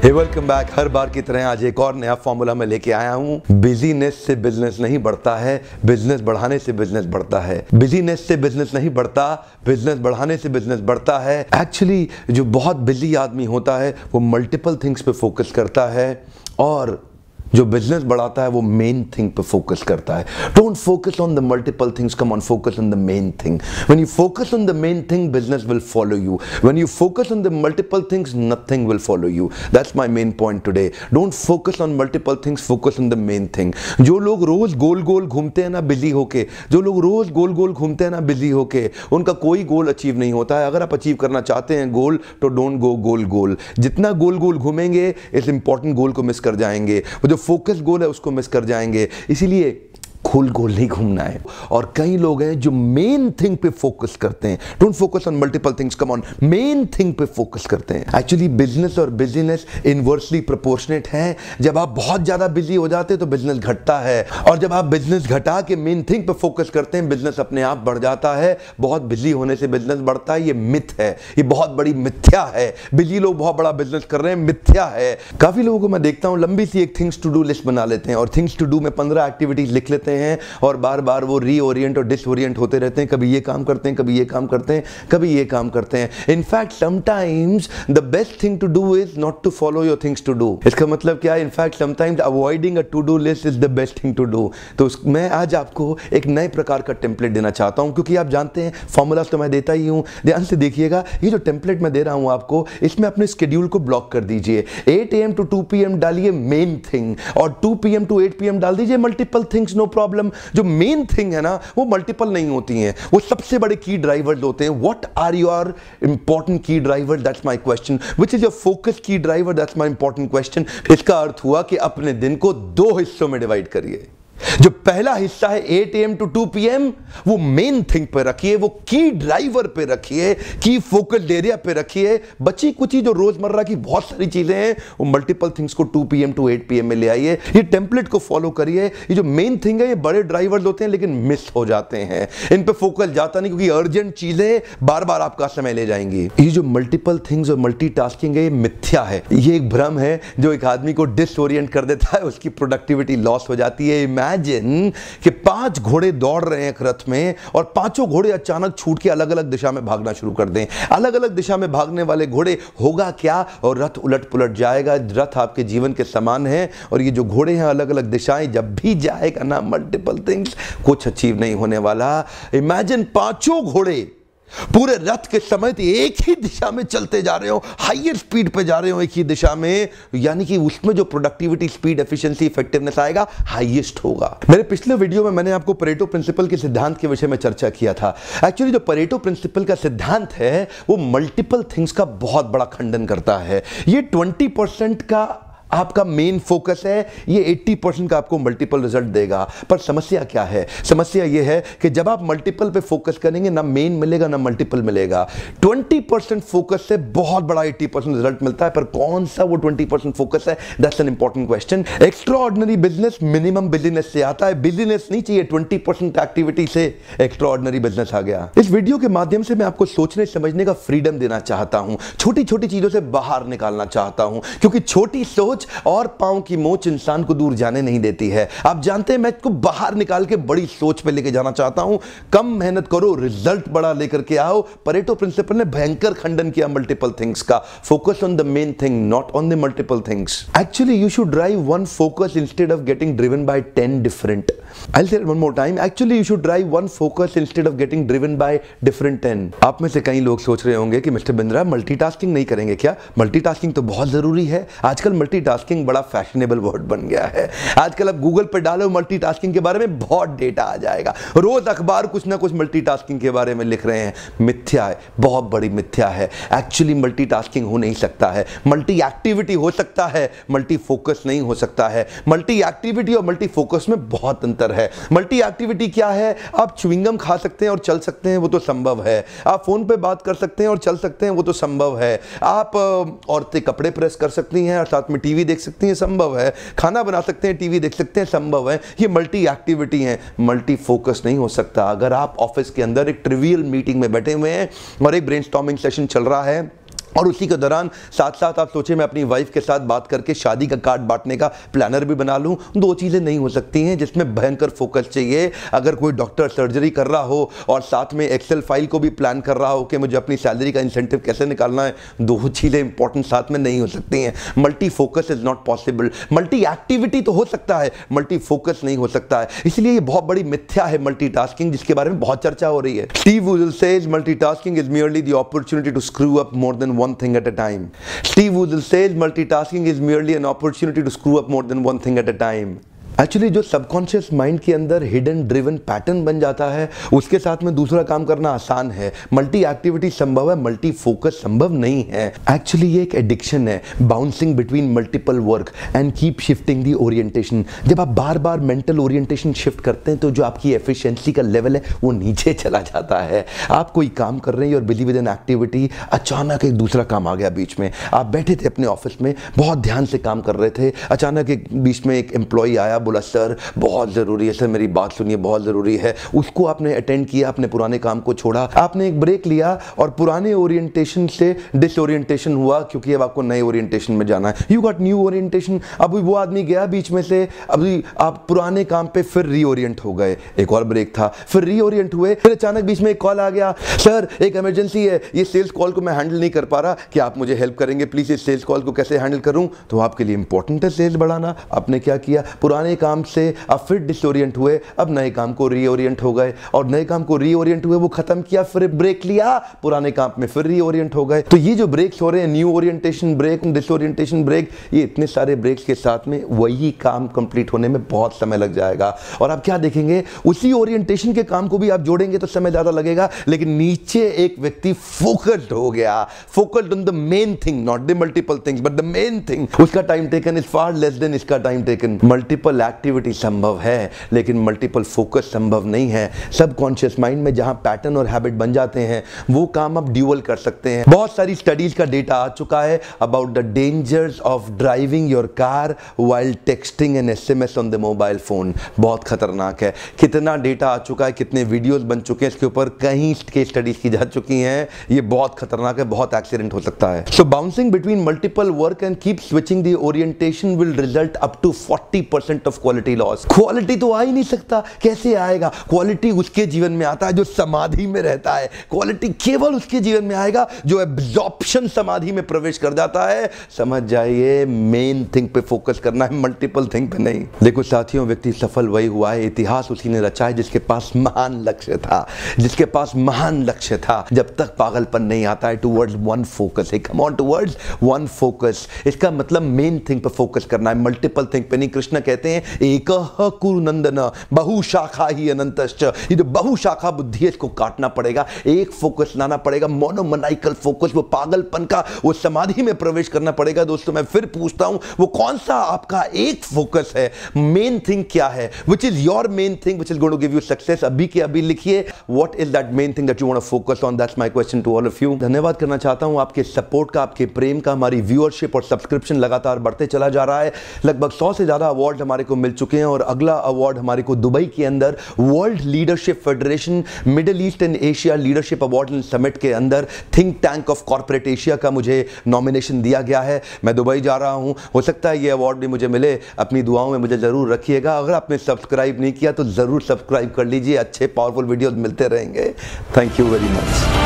हे welcome back. हर बार की तरह आज एक और नया फॉर्मूला मैं लेके आया हूँ। बिजीनेस से बिजनेस नहीं बढ़ता है, बिजनेस बढ़ाने से बिजनेस बढ़ता है। बिजीनेस से बिजनेस नहीं बढ़ता, बिजनेस बढ़ाने से बिजनेस बढ़ता है। एक्चुअली जो बहुत बिजी आदमी होता है वो मल्टीपल थिंग्स पे फोकस करता है, और जो बिजनेस बढ़ाता है वो मेन थिंग पे फोकस करता है। Don't focus on the multiple things, come on focus on the main thing. When you focus on the main thing, business will follow you. When you focus on the multiple things, nothing will follow you. That's my main point today. Don't focus on multiple things, focus on the main thing. जो लोग रोज गोल गोल घूमते हैं ना busy होके, जो लोग रोज गोल गोल घूमते हैं ना बिजी होके, उनका कोई गोल अचीव नहीं होता है। अगर आप अचीव करना चाहते हैं गोल, तो डोंट गो गोल गोल। जितना गोल गोल घूमेंगे, इस इंपॉर्टेंट गोल को मिस कर जाएंगे। वो जो फोकस गोल है उसको मिस कर जाएंगे। इसीलिए गोल गोल नहीं घूमना है। और कई लोग हैं जो मेन थिंग पे फोकस करते हैं। Don't focus on multiple things, come on main thing पे फोकस करते हैं। एक्चुअली बिजनेस और बिजीनेस इनवर्सली प्रोपोर्शनेट है। जब आप बहुत ज्यादा बिजी हो जाते हैं तो बिजनेस घटता है, और जब आप बिजनेस घटा के मेन थिंग पे फोकस करते हैं, बिजनेस अपने आप बढ़ जाता है। बहुत बिजी होने से बिजनेस बढ़ता है, ये मिथ है, ये बहुत बड़ी मिथ्या है। बिजी लोग बहुत बड़ा बिजनेस कर रहे हैं, मिथ्या है। काफी लोगों को मैं देखता हूं लंबी सी एक थिंग्स टू डू लिस्ट बना लेते हैं, और थिंग्स टू डू में 15 एक्टिविटीज लिख लेते हैं, और बार बार वो रीओरिएंट और डिसओरिएंट होते रहते हैं। कभी ये काम करते हैं, कभी ये काम करते हैं, कभी ये काम करते हैं। In fact sometimes the best thing to do is not to follow your things to do. इसका मतलब क्या है? In fact sometimes avoiding a to do list is the best thing to do. तो मैं आज आपको एक नए प्रकार का टेम्पलेट देना चाहता हूं, क्योंकि आप जानते हैं फॉर्मूलाज तो मैं देता ही हूं। ध्यान से देखिएगा, ये जो टेम्पलेट मैं दे रहा हूं आपको, इसमें अपने शेड्यूल को ब्लॉक कर दीजिए। 8 AM to 2 PM डालिए मेन थिंग, और 2 PM to 8 PM डाल दीजिए मल्टीपल थिंग्स, नो प्रॉब्लम। जो मेन थिंग है ना, वो मल्टीपल नहीं होती हैं, वो सबसे बड़े की ड्राइवर्स होते हैं। What are your important key driver? That's my question. Which is your focus key driver? That's my important question. इसका अर्थ हुआ कि अपने दिन को 2 हिस्सों में डिवाइड करिए। जो पहला हिस्सा है 8 AM to 2 PM, वो मेन थिंग पे रखिए, वो की ड्राइवर पे रखिए, की फोकस एरिया पे रखिए। बची कुची जो रोजमर्रा की बहुत सारी चीजें हैं, वो मल्टीपल थिंग्स को 2 PM to 8 PM में ले आइए। ये टेम्पलेट को फॉलो करिए। ये जो मेन थिंग है, ये बड़े ड्राइवर्स होते हैं लेकिन मिस हो जाते हैं, इन पे फोकस जाता नहीं, क्योंकि अर्जेंट चीजें बार बार आपका समय ले जाएंगी। ये जो मल्टीपल थिंग्स और मल्टीटास्किंग है, ये मिथ्या है, ये एक भ्रम है जो एक आदमी को डिसओरिएंट कर देता है, उसकी प्रोडक्टिविटी लॉस हो जाती है। इमेजिन कि 5 घोड़े दौड़ रहे हैं एक रथ में, और 5 घोड़े अचानक छूट के अलग अलग दिशा में भागना शुरू कर दें। अलग अलग दिशा में भागने वाले घोड़े, होगा क्या? और रथ उलट पुलट जाएगा। रथ आपके जीवन के समान है, और ये जो घोड़े हैं अलग अलग दिशाएं, जब भी जाएगा ना मल्टीपल थिंग्स, कुछ अचीव नहीं होने वाला। इमेजिन 5 घोड़े पूरे रथ के समेत एक ही दिशा में चलते जा रहे हो, हाईएस्ट स्पीड पे जा रहे हो एक ही दिशा में, यानी कि उसमें जो प्रोडक्टिविटी, स्पीड, एफिशिएंसी, इफेक्टिवनेस आएगा, हाईएस्ट होगा। मेरे पिछले वीडियो में मैंने आपको परेटो प्रिंसिपल के सिद्धांत के विषय में चर्चा किया था। एक्चुअली जो परेटो प्रिंसिपल का सिद्धांत है, वो मल्टीपल थिंग्स का बहुत बड़ा खंडन करता है। ये 20% का आपका मेन फोकस है, ये 80% का आपको मल्टीपल रिजल्ट देगा। पर समस्या क्या है? समस्या ये है कि जब आप मल्टीपल पे फोकस करेंगे, ना मेन मिलेगा ना मल्टीपल मिलेगा। 20% फोकस से बहुत बड़ा 80% रिजल्ट मिलता है, पर कौन सा वो 20% फोकस है? That's an important question. Extraordinary business minimum busyness से आता है। बिजीनेस नहीं चाहिए, 20% एक्टिविटी से एक्स्ट्राऑर्डिनरी बिजनेस आ गया। इस वीडियो के माध्यम से मैं आपको सोचने समझने का फ्रीडम देना चाहता हूं, छोटी छोटी चीजों से बाहर निकालना चाहता हूं, क्योंकि छोटी सोच और पांव की मोच इंसान को दूर जाने नहीं देती है। आप जानते हैं, मैं इसको बाहर निकाल के बड़ी सोच पे लेके जाना चाहता हूं। कम मेहनत करो, रिजल्ट बड़ा लेकर के आओ। परेटो प्रिंसिपल ने भयंकर खंडन किया मल्टीपल थिंग्स का। Focus on the main thing, not on the multiple things. Actually you should drive one focus instead of getting driven by 10 different. I'll say it one more time. Actually, you should drive one focus instead of getting driven by different 10. आप में से कई लोग सोच रहे होंगे कि mister Bindra multitasking नहीं करेंगे क्या? मल्टीटास्किंग तो बहुत जरूरी है। आजकल मल्टीटास्किंग बड़ा फैशनेबल वर्ड बन गया है। आजकल आप गूगल पर डालो मल्टीटास्किंग के बारे में, बहुत डेटा आ जाएगा। रोज अखबार कुछ ना कुछ मल्टीटास्किंग के बारे में लिख रहे हैं। मिथ्या है, बहुत बड़ी मिथ्या है। एक्चुअली मल्टीटास्किंग हो नहीं सकता है। मल्टी एक्टिविटी हो सकता है, मल्टी फोकस नहीं हो सकता है। मल्टी एक्टिविटी और मल्टी फोकस में बहुत अंतर है। मल्टी एक्टिविटी क्या है? आप च्युइंगम खा सकते हैं और चल सकते हैं, वो तो संभव है। आप फोन पे बात कर सकते हैं और चल सकते हैं, वो तो संभव है। आप औरतें कपड़े प्रेस कर सकती हैं और साथ में टीवी देख सकती हैं, संभव है। खाना बना सकते हैं, टीवी देख सकते हैं, संभव है। ये मल्टी एक्टिविटी है, मल्टी फोकस नहीं हो सकता। अगर आप ऑफिस के अंदर एक ट्रिवियल मीटिंग में बैठे हुए हैं और एक ब्रेनस्टॉर्मिंग सेशन चल रहा है, और उसी के दौरान साथ साथ आप सोचे मैं अपनी वाइफ के साथ बात करके शादी का कार्ड बांटने का प्लानर भी बना लूं। दो चीज़ें नहीं हो सकती हैं जिसमें भयंकर फोकस चाहिए। अगर कोई डॉक्टर सर्जरी कर रहा हो और साथ में एक्सेल फाइल को भी प्लान कर रहा हो कि मुझे अपनी सैलरी का इंसेंटिव कैसे निकालना है, दो चीज़ें इंपॉर्टेंट साथ में नहीं हो सकती हैं। Multi focus is not possible. Multi activity तो हो सकता है, मल्टी फोकस नहीं हो सकता है। इसलिए ये बहुत बड़ी मिथ्या है मल्टीटास्किंग, जिसके बारे में बहुत चर्चा हो रही है। Steve Uzzell says multitasking is merely the opportunity to screw up more than one thing at a time. Steve Woodall says multitasking is merely an opportunity to screw up more than one thing at a time. Actually जो subconscious mind के अंदर hidden driven pattern बन जाता है, उसके साथ में दूसरा काम करना आसान है। मल्टी एक्टिविटी संभव है, मल्टी फोकस संभव नहीं है। एक्चुअली ये एक एडिक्शन है, bouncing between multiple work and keep shifting the orientation. जब आप बार बार मेंटल ओरिएंटेशन शिफ्ट करते हैं तो जो आपकी एफिशिएंसी का लेवल है वो नीचे चला जाता है। आप कोई काम कर रहे हैं और बिजी विद एन एक्टिविटी, अचानक एक दूसरा काम आ गया बीच में। आप बैठे थे अपने ऑफिस में, बहुत ध्यान से काम कर रहे थे, अचानक एक बीच में एक एम्प्लॉय आया, बोला सर बहुत ज़रूरी है, सर मेरी बात सुनिए बहुत ज़रूरी है। उसको आपने अटेंड किया, अपने पुराने काम को छोड़ा, आपने एक ब्रेक लिया और पुराने ओरिएंटेशन से डिसओरिएंटेशन हुआ, क्योंकि अब आपको नए ओरिएंटेशन में जाना है। You got new orientation. अब वो आदमी गया बीच में से, अभी आप पुराने काम पे फिर रीओरिएंट हो गए। एक और ब्रेक था, फिर रीओरिएंट हुए, फिर अचानक बीच में एक कॉल आ गया, सर एक इमरजेंसी है, ये सेल्स कॉल को मैं हैंडल नहीं कर पा रहा, क्या आप मुझे हेल्प करेंगे प्लीज़, इस सेल्स कॉल को कैसे हैंडल करूं? तो आपके लिए इंपॉर्टेंट है सेल्स बढ़ाना। आपने क्या किया, पुराने काम से अब फिर डिसओरिएंट हुए, अब नए काम को रीओरिएंट हो गए, और नए काम को रीओरिएंट हुए, वो खत्म किया, फिर ब्रेक लिया, पुराने काम में फिर रीओरिएंट हो गए। तो ये जो ब्रेक्स हो रहे हैं, new orientation break, disorientation break, ये इतने सारे ब्रेक्स के साथ में वही काम कंप्लीट होने में बहुत समय लग जाएगा। और आप क्या देखेंगे, उसी ओरिएंटेशन के काम को भी आप जोड़ेंगे तो समय ज्यादा लगेगा, लेकिन नीचे एक व्यक्ति फोकस्ड हो गया, focused on the main thing, not the multiple things but the main thing. उसका time taken is far less than इसका टाइम टेकन। मल्टीपल एक्टिविटी संभव है लेकिन मल्टीपल फोकस संभव नहीं है। सबकॉन्शियस माइंड में जहां पैटर्न और हैबिट बन जाते हैं वो काम आप ड्यूअल कर सकते हैं। बहुत सारी स्टडीज का डेटा आ चुका है about the dangers of driving your car while texting and SMS on the mobile phone. बहुत खतरनाक है। कितना डेटा आ चुका है, कितने वीडियोस बन चुके हैं इसके ऊपर, कहीं केस स्टडीज की जा चुकी हैं। ये बहुत खतरनाक है, बहुत एक्सीडेंट हो सकता है। So bouncing between multiple work and keep switching the orientation will result up to 40% of quality loss. Quality तो आ ही नहीं सकता, कैसे आएगा? क्वालिटी उसके जीवन में आता है जो समाधि में रहता है। क्वालिटी केवल उसके जीवन में आएगा जो एब्जॉर्प्शन समाधि में प्रवेश कर जाता है। समझ जाइए, मेन थिंग पे फोकस करना है, मल्टीपल थिंग पे नहीं। देखो साथियों, व्यक्ति सफल वही हुआ है, इतिहास उसी ने रचा है जिसके पास महान लक्ष्य था, जिसके पास महान लक्ष्य था। जब तक पागलपन नहीं आता है टुवर्ड्स वन फोकस है, come on towards one focus. इसका मतलब मेन थिंग पे फोकस करना है, मल्टीपल थिंग पे नहीं। कृष्ण कहते हैं एक कुरुनंदन बहुशाखा ही अनंतश्च। ये जो बहुशाखा बुद्धि है इसको काटना पड़ेगा, एक फोकस लाना पड़ेगा, मोनोमनाइकल फोकस, वो पागलपन का वो समाधि में प्रवेश करना पड़ेगा। दोस्तों मैं फिर पूछता हूं, वो कौन सा आपका एक फोकस है? मेन थिंग क्या है? Which is your main thing which is going to give you success? अभी के अभी लिखिए, what is that main thing that you want to focus on? That's my question to all of you. धन्यवाद करना चाहता हूं आपके सपोर्ट का, आपके प्रेम का। हमारी व्यूअरशिप और सब्सक्रिप्शन लगातार बढ़ते चला जा रहा है। लगभग 100 से ज्यादा अवार्ड हमारे को मिल चुके हैं और अगला अवार्ड हमारे को दुबई के अंदर world leadership federation middle east and Asia leadership award and summit के अंदर think tank of corporate Asia का मुझे नॉमिनेशन दिया गया है। मैं दुबई जा रहा हूं, हो सकता है ये अवार्ड भी मुझे मिले। अपनी दुआओं में मुझे जरूर रखिएगा। अगर आपने सब्सक्राइब नहीं किया तो जरूर सब्सक्राइब कर लीजिए, अच्छे पावरफुल वीडियोस मिलते रहेंगे। Thank you very much.